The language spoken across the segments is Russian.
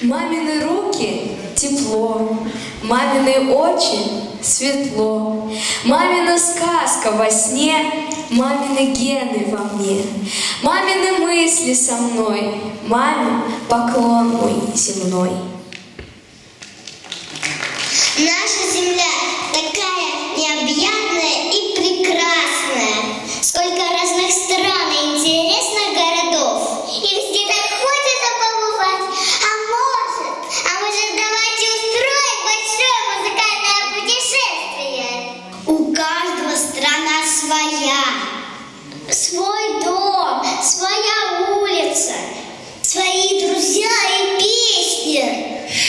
Мамины руки — тепло, мамины очи — светло, мамина сказка во сне, мамины гены во мне, мамины мысли со мной, маме поклон мой земной. Наша земля такая необъятная и прекрасная. Сколько разных стран и интересных городов. И везде так хочется побывать. А может давайте устроим большое музыкальное путешествие? У каждого страна своя. Свой дом, своя улица, свои друзья и песни.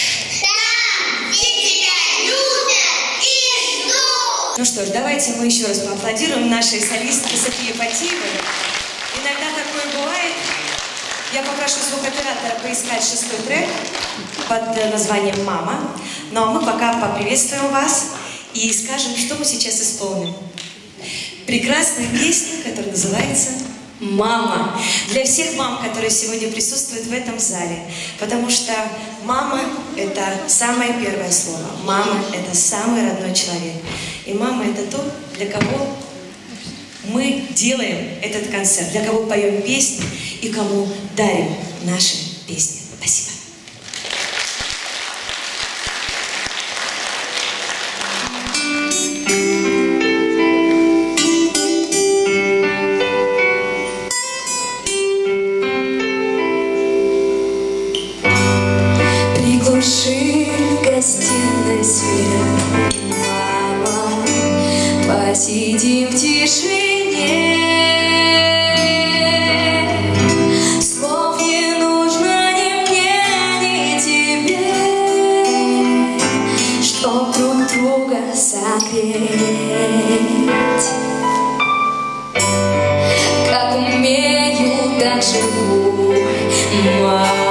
Ну что ж, давайте мы еще раз поаплодируем нашей солистке Софии Потиевой. Иногда такое бывает. Я попрошу звукооператора поискать 6-й трек под названием «Мама». Ну а мы пока поприветствуем вас и скажем, что мы сейчас исполним. Прекрасная песня, которая называется «Мама». Для всех мам, которые сегодня присутствуют в этом зале. Потому что мама – это самое первое слово. Мама – это самый родной человек. И мама – это то, для кого мы делаем этот концерт, для кого поем песни и кому дарим наши песни. Спасибо. Приглуши в гостиной свет, мама, посидим в тишине. Слов не нужно ни мне, ни тебе, чтоб друг друга согреть. Как умею, так живу, мама.